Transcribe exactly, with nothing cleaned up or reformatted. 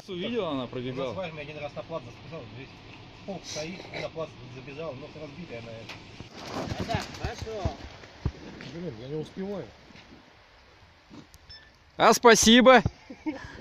просто увидела, она пробегала. У нас в армии один раз на плац забежал, здесь полк стоит, на плац забежал, нос разбитая на это. Да, хорошо. Блин, я не успеваю. А спасибо.